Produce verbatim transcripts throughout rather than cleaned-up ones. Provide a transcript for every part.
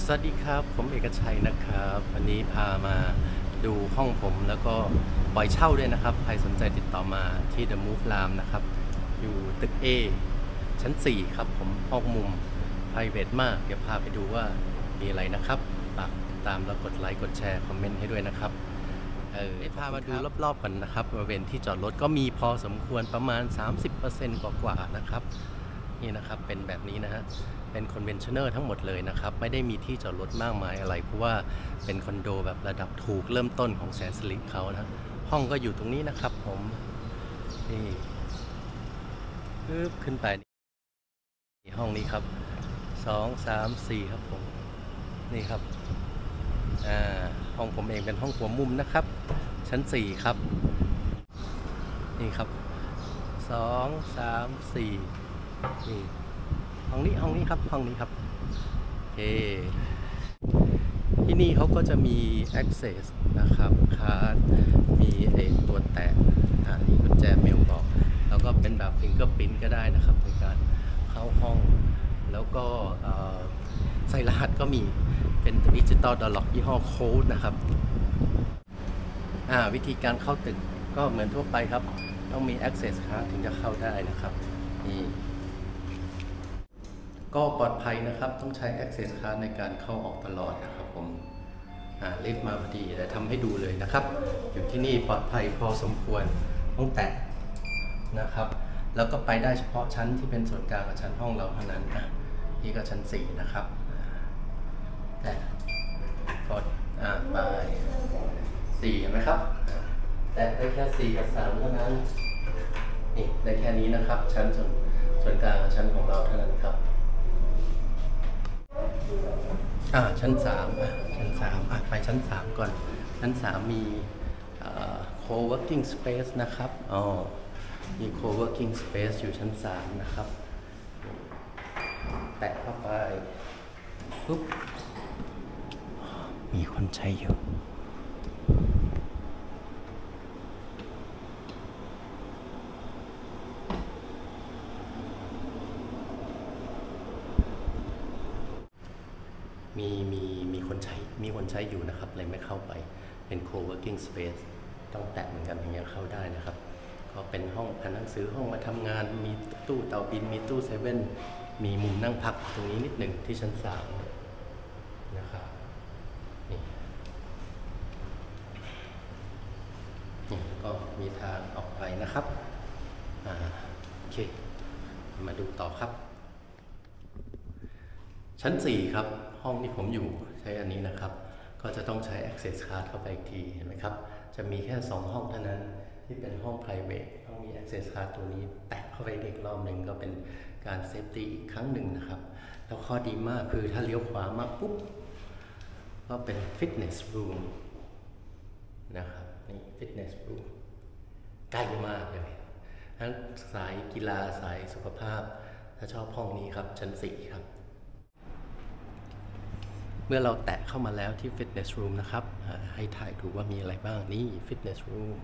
สวัสดีครับผมเอกชัยนะครับวันนี้พามาดูห้องผมแล้วก็ปล่อยเช่าด้วยนะครับใครสนใจติดต่อมาที่ The Move รามนะครับอยู่ตึก A ชั้นสี่ครับผมห้องมุม private มากเดี๋ยวพาไปดูว่ามีอะไรนะครับฝากติดตามแล้วกดไลค์กดแชร์คอมเมนต์ให้ด้วยนะครับเออพามาดูรอบๆกันนะครับบริเวณที่จอดรถก็มีพอสมควรประมาณ สามสิบเปอร์เซ็นต์ กว่าๆนะครับนี่นะครับเป็นแบบนี้นะฮะเป็นคอนเวนชั่นเนอร์ทั้งหมดเลยนะครับไม่ได้มีที่จอดรถมากมายอะไรเพราะว่าเป็นคอนโดแบบระดับถูกเริ่มต้นของแสนสิริเขานะห้องก็อยู่ตรงนี้นะครับผมนี่ปึ๊บขึ้นไปห้องนี้ครับสองสามสี่ครับผมนี่ครับอ่าห้องผมเองเป็นห้องหัวมุมนะครับชั้นสี่ครับนี่ครับสองสามสี่นี่ห้องนี้ห้องนี้ครับห้องนี้ครับโอเคที่นี่เขาก็จะมี access นะครับคาร์ดมีไอตัวแตะอ่านี่กุญแจเมลบอกแล้วก็เป็นแบบ fingerprint ก็ได้นะครับในการเข้าห้องแล้วก็ใส่รหัสก็มีเป็นดิจิตอลดอลล็อกยี่ห้อโค้ดนะครับอ่าวิธีการเข้าตึกก็เหมือนทั่วไปครับต้องมี access card ถึงจะเข้าได้นะครับนี่ก็ปลอดภัยนะครับต้องใช้ access card ในการเข้าออกตลอดนะครับผมอ่าลิฟต์มาพอดีแต่ทำให้ดูเลยนะครับอยู่ที่นี่ปลอดภัยพอสมควรต้องแตะนะครับแล้วก็ไปได้เฉพาะชั้นที่เป็นส่วนกลางกับชั้นห้องเราเท่านั้นนะนี่ก็ชั้นสี่นะครับแต่กดอ่าไปสี่เห็นไหมครับแต่ได้แค่สี่กับสามเท่านั้นนี่ได้แค่นี้นะครับชั้นส่วนส่วนกลางกับชั้นของเราเท่านั้นครับอ่าชั้นสามอ่ะชั้นสามอ่ะไปชั้นสามก่อนชั้นสามมีอ่า co-working space นะครับอ๋อมี co-working space อยู่ชั้นสามนะครับแตะเข้าไปปุ๊บมีคนใช้อยู่มีมีมีคนใช้มีคนใช้อยู่นะครับเลยไม่เข้าไปเป็น co-working space ต้องแตะเหมือนกันอย่างเงี้ยเข้าได้นะครับก็เป็นห้องอ่านหนังสือห้องมาทำงานมีตู้เตาบินมีตู้เซเว่นมีมุมนั่งพักตรงนี้นิดหนึ่งที่ชั้นสามนะครับนี่นี่ก็มีทางออกไปนะครับอ่าโอเคมาดูต่อครับชั้นสี่ครับห้องที่ผมอยู่ใช้อันนี้นะครับก็จะต้องใช้ access card เข้าไปอีกทีเห็นไหมครับจะมีแค่สองห้องเท่านั้นที่เป็นห้อง private ต้องมี access card ตัวนี้แตะเข้าไปอีกรอบหนึ่งก็เป็นการ safety อีกครั้งหนึ่งนะครับแล้วข้อดีมากคือถ้าเลี้ยวขวามาปุ๊บก็เป็น fitness room นะครับนี่ fitness room ใกล้มากเลยทั้งสายกีฬาสายสุขภาพถ้าชอบห้องนี้ครับชั้นสี่ครับเมื่อเราแตะเข้ามาแล้วที่ Fitness Room นะครับให้ถ่ายดูว่ามีอะไรบ้างนี่ Fitness Room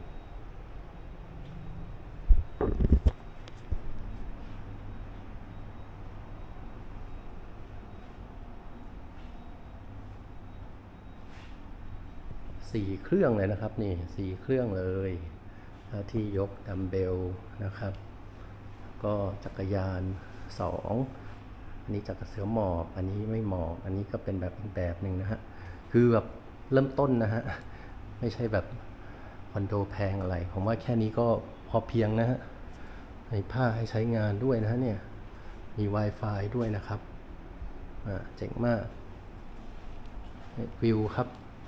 สี่เครื่องเลยนะครับนี่สี่เครื่องเลยที่ยกดัมเบลนะครับก็จักรยานสองอันนี้จักรเสือหมอบอันนี้ไม่หมอบอันนี้ก็เป็นแบบอีกแบบหนึ่งนะฮะคือแบบเริ่มต้นนะฮะไม่ใช่แบบคอนโดแพงอะไรผมว่าแค่นี้ก็พอเพียงนะฮะมีผ้าให้ใช้งานด้วยนะฮะเนี่ยมี Wi-Fi ด้วยนะครับอ่าเจ๋งมากวิวครับ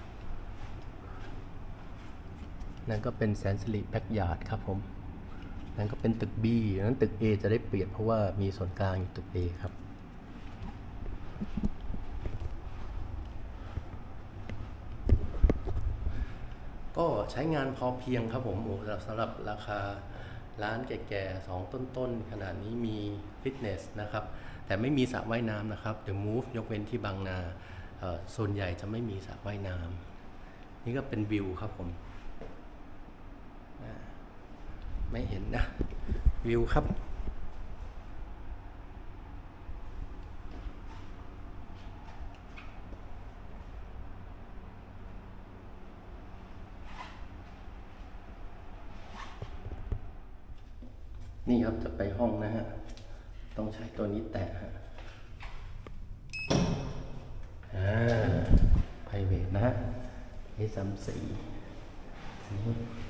นั่นก็เป็นแสนสิริแบ็กยาร์ดครับผมนั่นก็เป็นตึก B นั้นตึก A จะได้เปรียบเพราะว่ามีส่วนกลางอยู่ตึก A ครับก็ใช้งานพอเพียงครับผมโอ้สำหรับราคาร้านแก่ๆสองต้นๆขนาดนี้มีฟิตเนสนะครับแต่ไม่มีสระว่ายน้ำนะครับ The Move ยกเว้นที่บางนาโซนใหญ่จะไม่มีสระว่ายน้ำนี่ก็เป็นวิวครับผมไม่เห็นนะวิวครับนี่ครับจะไปห้องนะฮะต้องใช้ตัวนี้แตะฮะอ่า private นะฮะนี่สามสี่นี่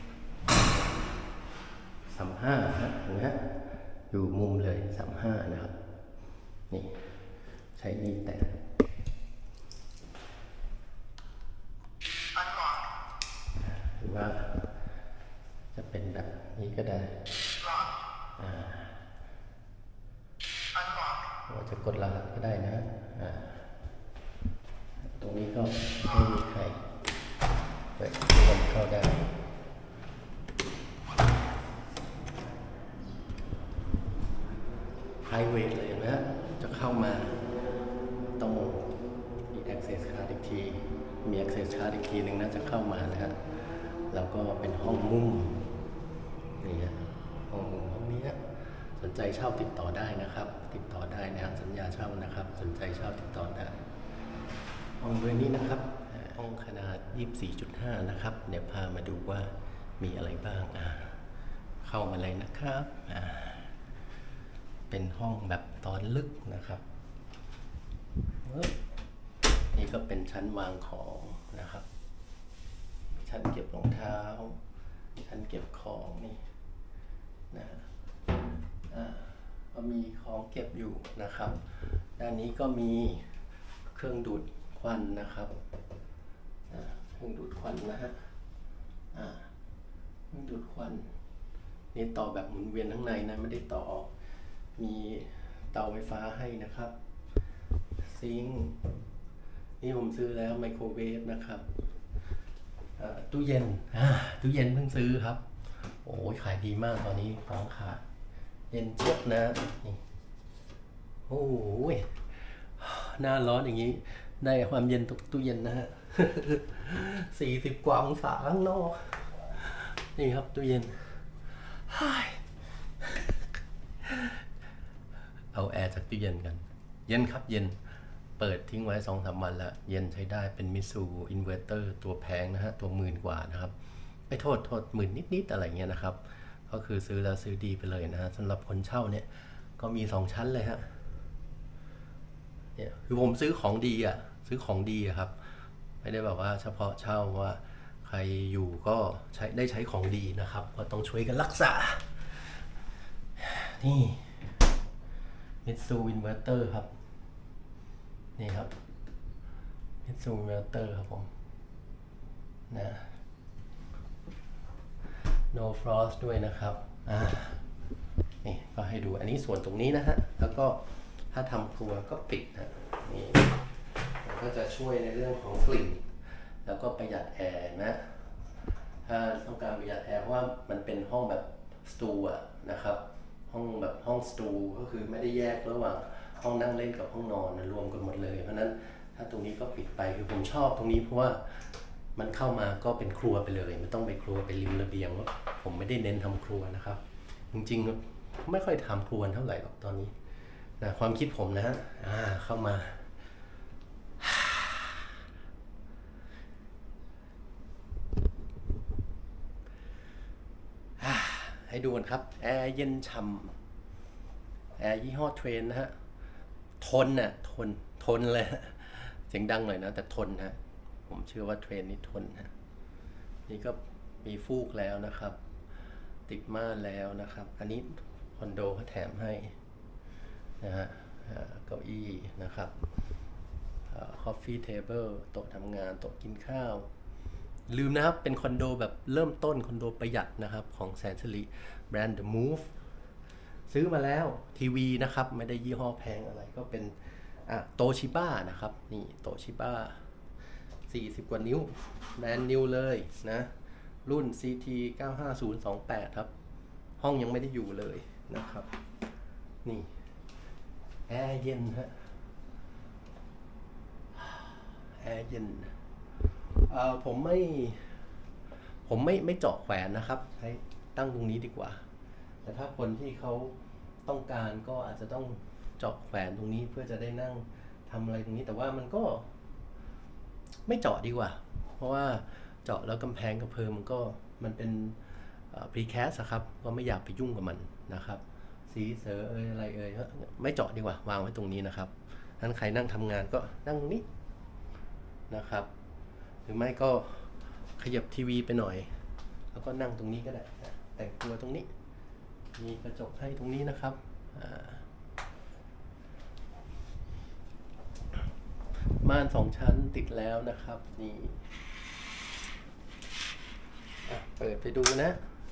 สามห้าฮะเห็นไหมฮะอยู่มุมเลยสามห้านะครับนี่ใช้นี่แตะหรือว่าจะเป็นแบบนี้ก็ได้อ่าว่าจะกดรหัสก็ได้นะอ่าตรงนี้ก็ไม่มีใครเปิดคนเข้าได้private เลยนะจะเข้ามาต้องมี access card อีกทีมี access card อีกทีหนึ่งนะจะเข้ามานะฮะแล้วก็เป็นห้องมุมนี่ฮะห้องมุมห้องนี้นะสนใจเช่าติดต่อได้นะครับติดต่อได้นะสัญญาเช่านะครับสนใจเช่าติดต่อได้ห้องเบอร์นี้นะครับห้องขนาด ยี่สิบสี่จุดห้า นะครับเดี๋ยวพามาดูว่ามีอะไรบ้างอ่าเข้ามาเลยนะครับอ่าเป็นห้องแบบตอนลึกนะครับนี่ก็เป็นชั้นวางของนะครับชั้นเก็บรองเท้าชั้นเก็บของนี่นะอ่าก็มีของเก็บอยู่นะครับด้านนี้ก็มีเครื่องดูดควันนะครับเครื่องดูดควันนะฮะเครื่องดูดควันนี่ต่อแบบหมุนเวียนข้างในนะไม่ได้ต่อมีเตาไฟฟ้าให้นะครับซิงค์นี่ผมซื้อแล้วไมโครเวฟนะครับตู้เย็นตู้เย็นเพิ่งซื้อครับโอ้ยขายดีมากตอนนี้ของขาดเย็นเจี๊ยบนะนี่โอ้ยหน้าร้อนอย่างนี้ได้ความเย็นตู้เย็นนะฮะสี่สิบกว่าองศาข้างนอกนี่ครับตู้เย็นเอาแอร์จากตู้เย็นกันเย็นครับเย็นเปิดทิ้งไว้ สองสาม วันแล้วเย็นใช้ได้เป็นมิตซูอินเวอร์เตอร์ตัวแพงนะฮะตัวหมื่นกว่านะครับไม่โทษโทษหมื่นนิดๆอะไรเงี้ยนะครับก็คือซื้อแล้วซื้อดีไปเลยนะฮะสำหรับคนเช่าเนี่ยก็มีสองชั้นเลยฮะเนี่ยคือผมซื้อของดีอ่ะซื้อของดีครับไม่ได้แบบว่าเฉพาะเช่าว่าใครอยู่ก็ใช้ได้ใช้ของดีนะครับก็ต้องช่วยกันรักษานี่มิตซูอินเวอร์เตอร์ครับนี่ครับมิตซูอินเวอร์เตอร์ครับผมนะ no frost ด้วยนะครับอ่านี่ก็ให้ดูอันนี้ส่วนตรงนี้นะฮะแล้วก็ถ้าทำครัวก็ปิดนะนี่มันก็จะช่วยในเรื่องของกลิ่นแล้วก็ประหยัดแอร์นะถ้าต้องการประหยัดแอร์เพราะว่ามันเป็นห้องแบบสตูอะนะครับห้องแบบห้องสตูก็คือไม่ได้แยกระหว่างห้องนั่งเล่นกับห้องนอนนะรวมกันหมดเลยเพราะนั้นถ้าตรงนี้ก็ปิดไปคือผมชอบตรงนี้เพราะว่ามันเข้ามาก็เป็นครัวไปเลยไม่ต้องไปครัวไปริมระเบียงว่าผมไม่ได้เน้นทำครัวนะครับจริงๆไม่ค่อยทำครัวเท่าไหร่หรอกตอนนี้นะความคิดผมนะฮะอ่าเข้ามาให้ดูกันครับแอร์เย็นฉ่ำแอร์ยี่ห้อเทรนนะฮะทนน่ะทนทนเลยเสียงดังหน่อยนะแต่ทนฮะผมเชื่อว่าเทรนนี่ทนฮะนี่ก็มีฟูกแล้วนะครับติดม่านแล้วนะครับอันนี้คอนโดเขาแถมให้นะฮะเก้าอี้นะครับคอฟฟี่เทเบิลโต๊ะทำงานโต๊ะกินข้าวลืมนะครับเป็นคอนโดแบบเริ่มต้นคอนโดประหยัดนะครับของแสนสิริแบรนด์ The Move ซื้อมาแล้วทีวีนะครับไม่ได้ยี่ห้อแพงอะไรก็เป็นโตชิบ้านะครับนี่โตชิบ้าสี่สิบกว่านิ้วแบรนด์นิวเลยนะรุ่น ซี ที เก้าห้าศูนย์สองแปด ครับห้องยังไม่ได้อยู่เลยนะครับนี่แอร์เย็นฮะแอร์เย็นเอ่อผมไม่ผมไม่ไม่เจาะแขวนนะครับใช้ตั้งตรงนี้ดีกว่าแต่ถ้าคนที่เขาต้องการก็อาจจะต้องเจาะแขวนตรงนี้เพื่อจะได้นั่งทำอะไรตรงนี้แต่ว่ามันก็ไม่เจาะดีกว่าเพราะว่าเจาะแล้วกำแพงกระเพิงมันก็มันเป็นพรีแคสครับก็ไม่อยากไปยุ่งกับมันนะครับสีเสือเอยอะไรเอยไม่เจาะดีกว่าวางไว้ตรงนี้นะครับท่านใครนั่งทำงานก็นั่งนี้นะครับหรือไม่ก็ขยับทีวีไปหน่อยแล้วก็นั่งตรงนี้ก็ได้แต่งตัวตรงนี้มีกระจกให้ตรงนี้นะครับม่านสองชั้นติดแล้วนะครับนี่เปิดไปดูนะ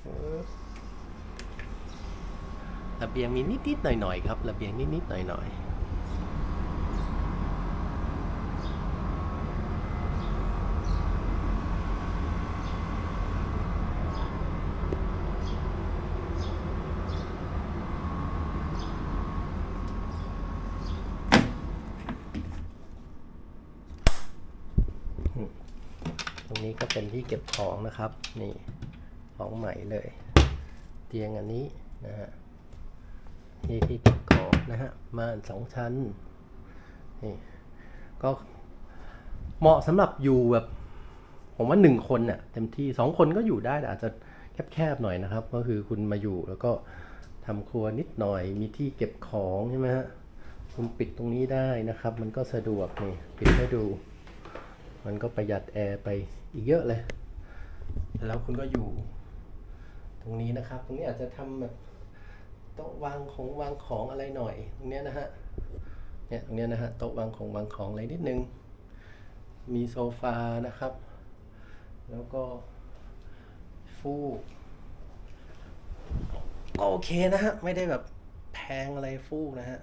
ระเบียงมีนิดๆหน่อยๆครับระเบียงนิดๆหน่อยๆตรงนี้ก็เป็นที่เก็บของนะครับนี่ของใหม่เลยเตียงอันนี้นะฮะที่ที่เก็บของนะฮะม่านสองชั้นนี่ก็เหมาะสำหรับอยู่แบบผมว่าหนึ่งคนเนี่ยเต็มที่สองคนก็อยู่ได้แต่อาจจะแคบๆหน่อยนะครับก็คือคุณมาอยู่แล้วก็ทำครัวนิดหน่อยมีที่เก็บของใช่ไหมฮะคุณปิดตรงนี้ได้นะครับมันก็สะดวกนี่ปิดให้ดูมันก็ประหยัดแอร์ไปอีกเยอะเลยแล้วคุณก็อยู่ตรงนี้นะครับตรงนี้อาจจะทำแบบโต๊ะวางของวางของอะไรหน่อยตรงนี้นะฮะเนี่ยตรงนี้นะฮะโต๊ะวางของวางของอะไรนิดนึงมีโซฟานะครับแล้วก็ฟูกก็โอเคนะฮะไม่ได้แบบแพงอะไรฟูกนะฮะ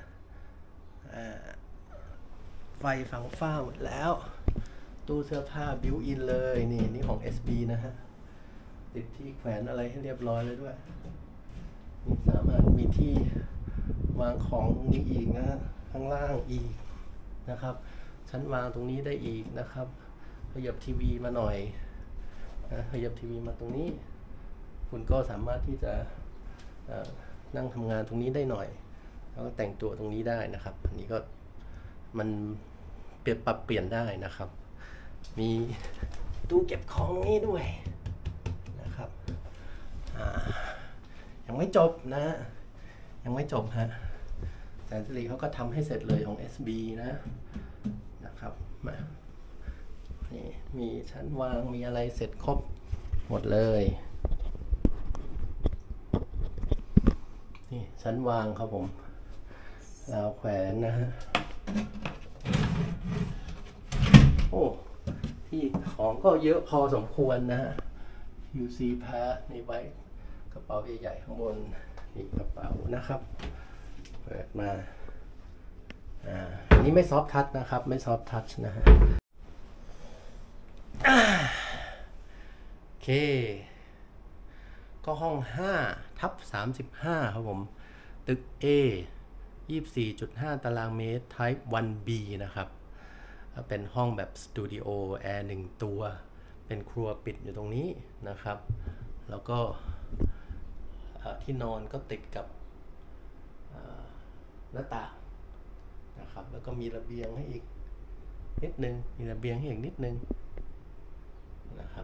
ไฟฝังฝ้าหมดแล้วตู้เสื้อผ้าบิวอินเลยนี่นี่ของ เอส บี นะฮะติดที่แขวนอะไรให้เรียบร้อยเลยด้วยนี่สามารถมีที่วางของตรงนี้อีกนะฮะข้างล่างอีกนะครับชั้นวางตรงนี้ได้อีกนะครับขยับทีวีมาหน่อยนะขยับทีวีมาตรงนี้คุณก็สามารถที่จะนั่งทำงานตรงนี้ได้หน่อยแล้วก็แต่งตัวตรงนี้ได้นะครับอันนี้ก็มันเปลี่ยนปรับเปลี่ยนได้นะครับมีตู้เก็บของนี้ด้วยนะครับยังไม่จบนะยังไม่จบฮะแสนสิริเขาก็ทำให้เสร็จเลยของ เอส บี นะนะครับมานี่มีชั้นวางมีอะไรเสร็จครบหมดเลยนี่ชั้นวางครับผมราวแขวนนะฮะโอ้ที่ของก็เยอะพอสมควรนะฮะ ยู ซี Pass นี่ไว้กระเป๋าใหญ่ๆข้างบนนี่กระเป๋านะครับเปิดมาอ่าอันนี้ไม่ซอฟท์ทัชนะครับไม่ซอฟท์ทัชนะฮะโอเคก็ห้องห้าทับสามสิบห้าครับผมตึก A ยี่สิบสี่จุดห้า ตารางเมตร Type วัน บี นะครับเป็นห้องแบบสตูดิโอแอร์หนึ่งตัวเป็นครัวปิดอยู่ตรงนี้นะครับแล้วก็ที่นอนก็ติดกับหน้าต่างนะครับแล้วก็มีระเบียงให้อีกนิดนึงมีระเบียงให้อีกนิดนึงนะครับ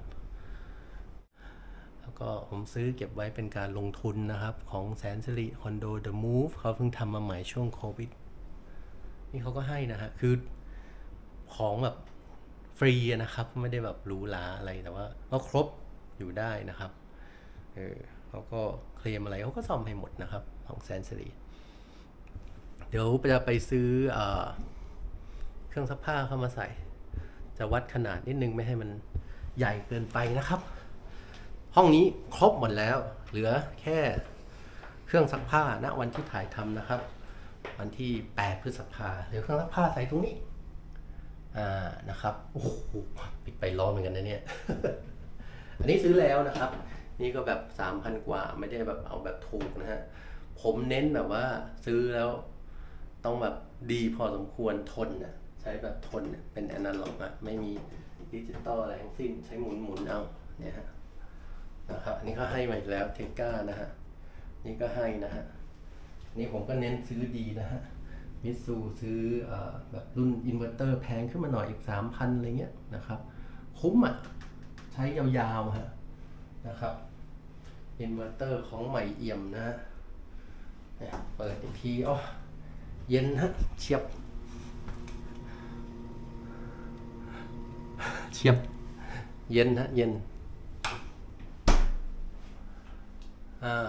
แล้วก็ผมซื้อเก็บไว้เป็นการลงทุนนะครับของแสนสิริคอนโด The Move เขาเพิ่งทำมาใหม่ช่วงโควิดนี่เขาก็ให้นะฮะคือของแบบฟรีนะครับไม่ได้แบบหรูหราอะไรแต่ว่าก็ครบอยู่ได้นะครับเออเขาก็เคลมอะไรเขาก็ซ่อมให้หมดนะครับของแสนสิริเดี๋ยวจะไปซื้อเอ่อเครื่องซักผ้าเข้ามาใส่จะวัดขนาดนิดนึงไม่ให้มันใหญ่เกินไปนะครับห้องนี้ครบหมดแล้วเหลือแค่เครื่องซักผ้าณวันที่ถ่ายทำนะครับวันที่แปดพฤษภาเหลือเครื่องซักผ้าใส่ตรงนี้อ่านะครับโอ้โหปิดไปร้อนเหมือนกันนะเนี่ย อันนี้ซื้อแล้วนะครับนี่ก็แบบ สามพัน กว่าไม่ได้แบบเอาแบบถูกนะฮะผมเน้นแบบว่าซื้อแล้วต้องแบบดีพอสมควรทนนะใช้แบบทนเป็นอนาล็อกอะไม่มีดิจิตอลอะไรทั้งสิ้นใช้หมุนหมุนเอาเนี่ยฮะนะครับอันนี้ก็ให้มาอีกแล้วเทก้านะฮะนี่ก็ให้นะฮะนี่ผมก็เน้นซื้อดีนะฮะมิตซูซื้ออแบบรุ่นอินเวอร์เตอร์แพงขึ้นมาหน่อยอีก สามพัน อะไรเงี้ยนะครับคุ้มอ่ะใช้ยาวๆฮะนะครับอินเวอร์เตอร์ของใหม่เอี่ยมนะฮะเปิดอีกทีอ๋อเย็นฮะเฉียบเฉียบเย็นฮะเย็นอ่า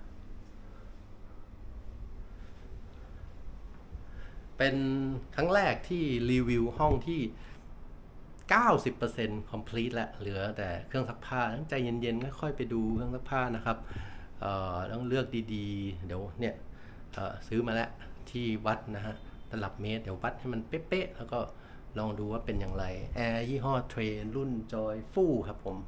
เป็นครั้งแรกที่รีวิวห้องที่ เก้าสิบเปอร์เซ็นต์ complete แล้วเหลือแต่เครื่องซักผ้าต้องใจเย็นๆค่อยๆไปดูเครื่องซักผ้านะครับเอ่อต้องเลือกดีๆเดี๋ยวเนี่ยซื้อมาแล้วที่วัดนะฮะตลับเมตรเดี๋ยววัดให้มันเป๊ะๆแล้วก็ลองดูว่าเป็นอย่างไรแอร์ยี่ห้อเทรนรุ่นจอยฟู่ครับผม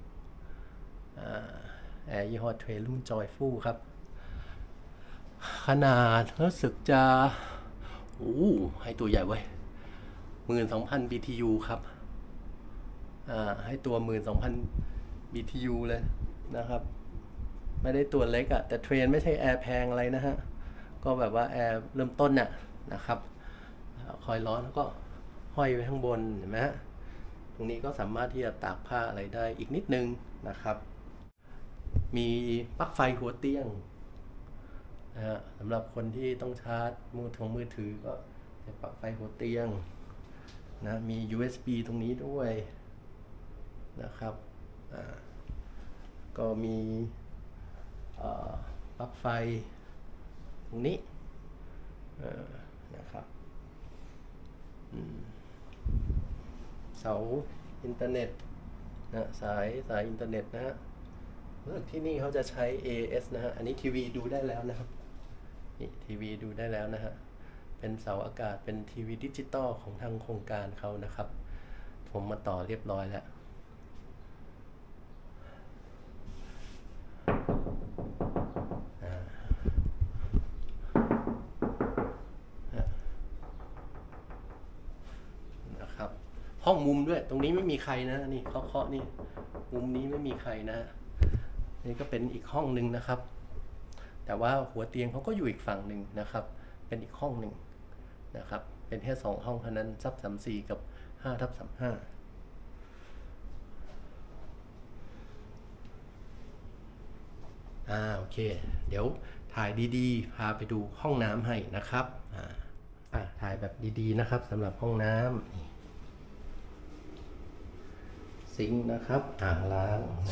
แอร์ยี่ห้อเทรนรุ่นจอยฟู่ครับขนาดรู้สึกจะโอ้ให้ตัวใหญ่ไว้หมื่นสองพัน บี ที ยู ครับให้ตัว หมื่นสองพัน บี ที ยู เลยนะครับไม่ได้ตัวเล็กอะแต่เทรนไม่ใช่แอร์แพงอะไรนะฮะก็แบบว่าแอร์เริ่มต้นน่ะนะครับคอยร้อนแล้วก็ห้อยไว้ข้างบนเห็นไหมฮะตรงนี้ก็สามารถที่จะตากผ้าอะไรได้อีกนิดนึงนะครับมีปลั๊กไฟหัวเตียงนะฮะสำหรับคนที่ต้องชาร์จมือถือมือถือก็จะปลั๊กไฟหัวเตียงนะมี ยู เอส บี ตรงนี้ด้วยนะครับก็มีปลั๊กไฟตรงนี้นะครับเสาอินเทอร์เน็ตนะสายสายอินเทอร์เน็ตนะฮะรู้สึกที่นี่เขาจะใช้ เอ เอส นะฮะอันนี้ทีวีดูได้แล้วนะครับนี่ทีวีดูได้แล้วนะฮะเป็นเสาอากาศเป็นทีวีดิจิตอลของทางโครงการเขานะครับผมมาต่อเรียบร้อยแล้วห้องมุมด้วยตรงนี้ไม่มีใครนะนี่เคาะๆนี่มุมนี้ไม่มีใครนะนี่ก็เป็นอีกห้องหนึ่งนะครับแต่ว่าหัวเตียงเขาก็อยู่อีกฝั่งหนึ่งนะครับเป็นอีกห้องหนึ่งนะครับเป็นแค่สองห้องเท่านั้นซับสามสี่กับห้าทับสามห้าอ่าโอเคเดี๋ยวถ่ายดีๆพาไปดูห้องน้ำให้นะครับอ่าอ่าถ่ายแบบดีๆนะครับสำหรับห้องน้ำซิงค์นะครับอ่างล้างนะ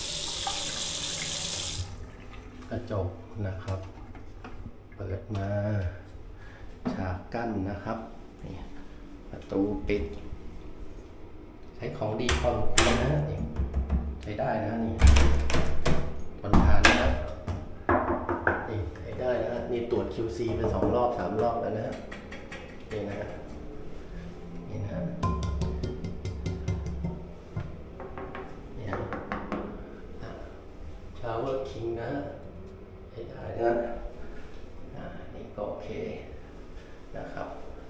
กระจกนะครับเปิดมาฉากกั้นนะครับนี่ประตูปิดใช้ของดีพอสมควรนะนี่ใช้ได้นะนี่ทนทานนะนี่ใช้ได้นะนี่ตรวจ คิว ซี ไปสองรอบสามรอบแล้วนะนี่นะนี่นะชาวเวอร์คิงนะใช้ได้นะนี่ก็โอเคนะครับ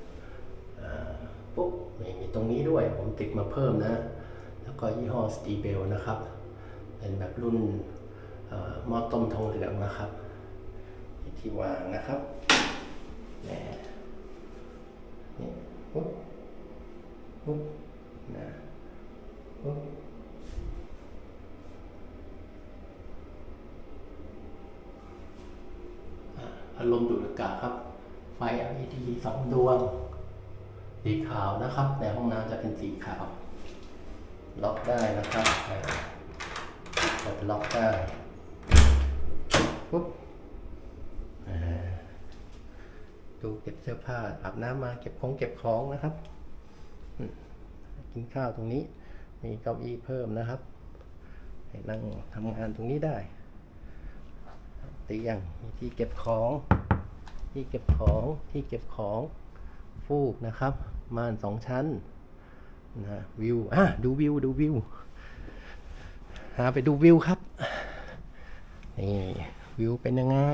ปุ๊บมีตรงนี้ด้วยผมติดมาเพิ่มนะแล้วก็ยี่ห้อสตีเบลนะครับเป็นแบบรุ่นหม้อต้มทองเหลืองนะครับที่วางนะครับนี่นี่ปุ๊บปุ๊บนะปุ๊บพัดลมดูดอากาศครับไฟ แอล อี ดี สองดวงสีขาวนะครับแต่ห้องน้ำจะเป็นสีขาวล็อกได้นะครับกดล็อกได้ปุ๊บดูเก็บเสื้อผ้าอาบน้ำมาเก็บของเก็บของนะครับกินข้าวตรงนี้มีเก้าอี้เพิ่มนะครับให้นั่งทำงานตรงนี้ได้เตียงมีที่เก็บของที่เก็บของที่เก็บของฟูกนะครับม่านสองชั้นนะวิวอ่ะดูวิวดูวิวหาไปดูวิวครับนี่วิวเป็นยังไง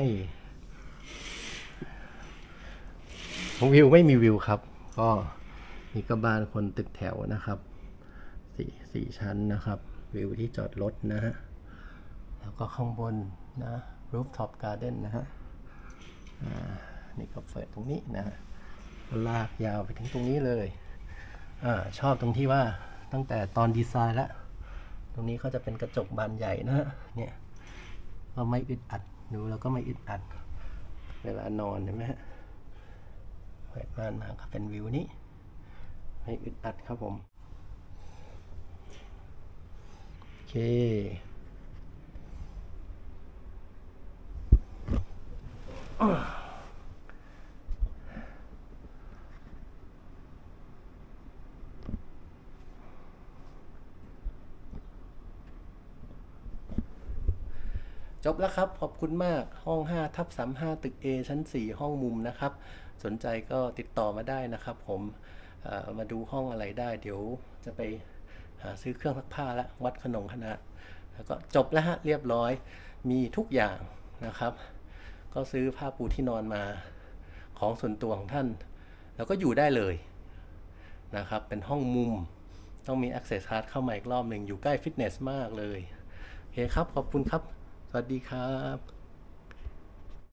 วิวไม่มีวิวครับก็นี่ก็บ้านคนตึกแถวนะครับสี่สี่ชั้นนะครับวิวที่จอดรถนะฮะแล้วก็ข้างบนนะRooftop Garden นะฮะนี่ก็เปิดตรงนี้นะลากยาวไปถึงตรงนี้เลยอาชอบตรงที่ว่าตั้งแต่ตอนดีไซน์แล้วตรงนี้เขาจะเป็นกระจกบานใหญ่นะฮะเนี่ยก็ไม่อึดอัดดูแล้วก็ไม่อึดอัดเวลานอนเห็นไหมฮะเปิดม่านมาก็เป็นวิวนี้ไม่อึดอัดครับผมโอเคจบแล้วครับขอบคุณมากห้องห้าทับสามห้าตึก A ชั้นสี่ห้องมุมนะครับสนใจก็ติดต่อมาได้นะครับผมมาดูห้องอะไรได้เดี๋ยวจะไปหาซื้อเครื่องซักผ้าแล้ววัดขนงขนาดแล้วก็จบแล้วฮะเรียบร้อยมีทุกอย่างนะครับก็ซื้อผ้าปูที่นอนมาของส่วนตัวของท่านแล้วก็อยู่ได้เลยนะครับเป็นห้องมุมต้องมี access card เข้ามาอีกรอบหนึ่งอยู่ใกล้ฟิตเนสมากเลยโอเคครับขอบคุณครับสวัสดีครับ